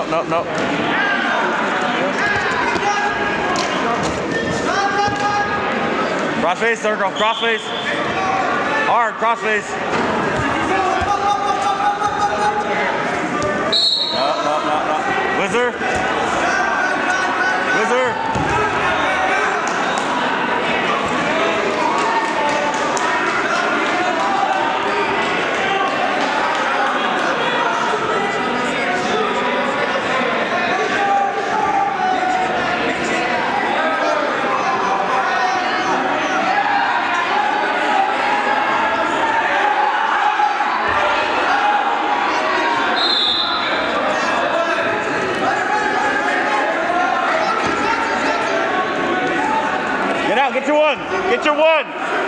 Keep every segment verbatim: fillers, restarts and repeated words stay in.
no, no. Cross face, circle, cross face. Hard, cross face. No, no, no, no. Whizzer. Whizzer. Get your one. Get your one.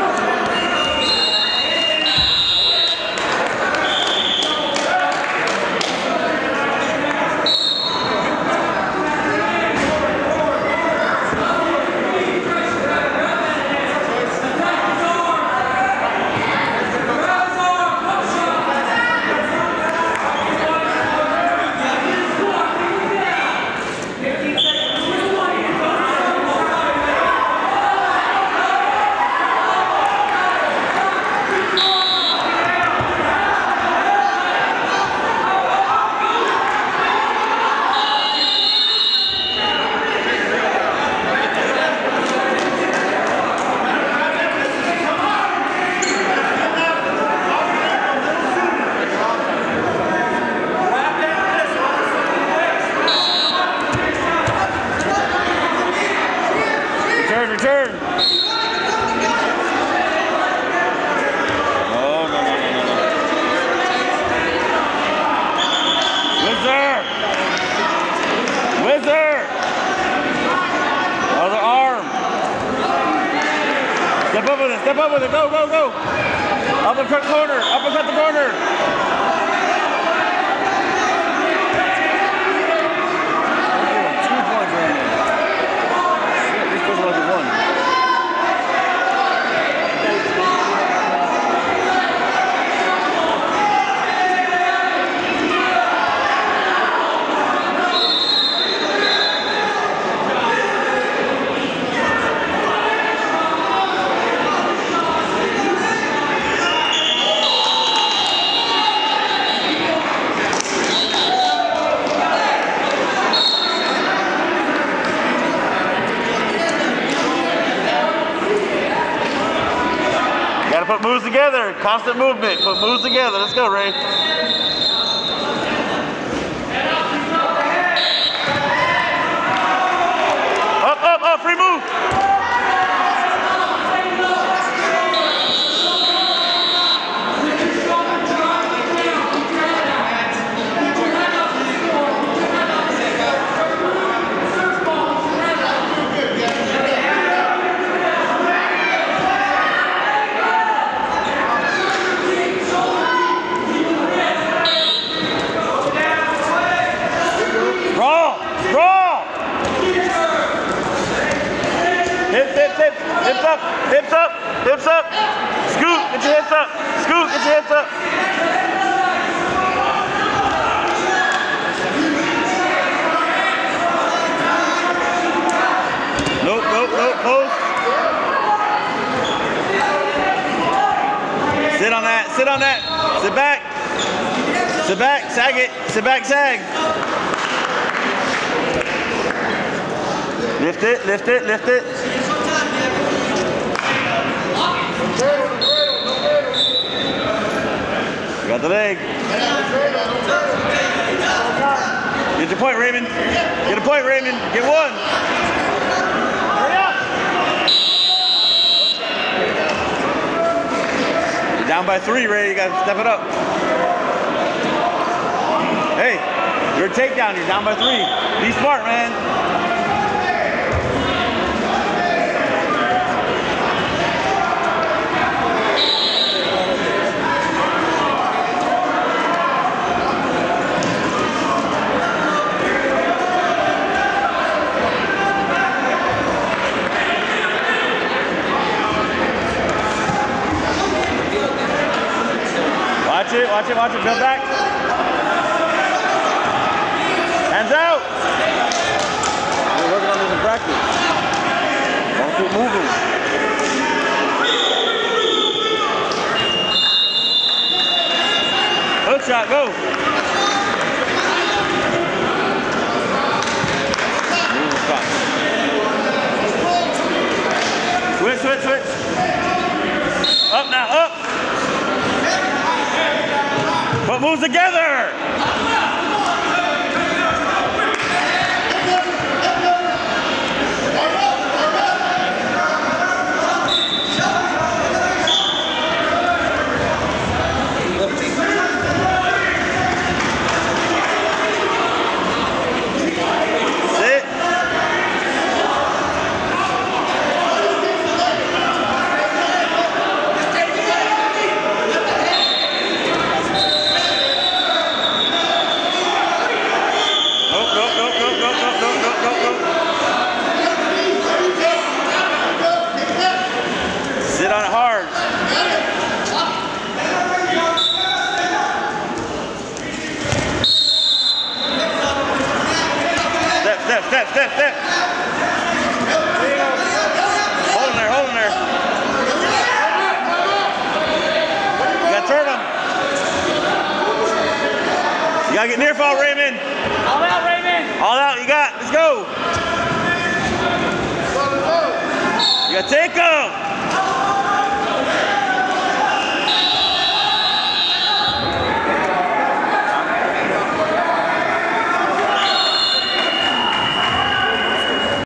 Return, return. No, no, no, no, no, no. Whizzer! Whizzer! Other arm. Step up with it, step up with it, go, go, go. Uppercut corner, uppercut the corner. Gotta put moves together. Constant movement. Put moves together. Let's go, Ray. Up, up, up. Free move. Hips, hips, hips, hips up, hips up, hips up. Scoot, get your hips up. Scoot, get your hips up. Nope, nope, nope, post. Sit on that, sit on that. Sit back. Sit back, sag it. Sit back, sag. Lift it, lift it, lift it. Got the leg. Get your point, Raymond. Get a point, Raymond. Get one. Hurry up. You're down by three, Ray. You got to step it up. Hey, you're a takedown. You're down by three. Be smart, man. Watch it, watch it, watch it. Build back. Hands up. distracted. Don't keep moving. Hook shot, go. Moving spot. Switch, switch, switch. Up now, up. Foot moves together. Sit on it hard. Step, step, step, step, step. Hold him there, hold him there. You gotta turn him. You gotta get near fall, Raymond. All out, Raymond. All out, you got. Let's go. You gotta take him.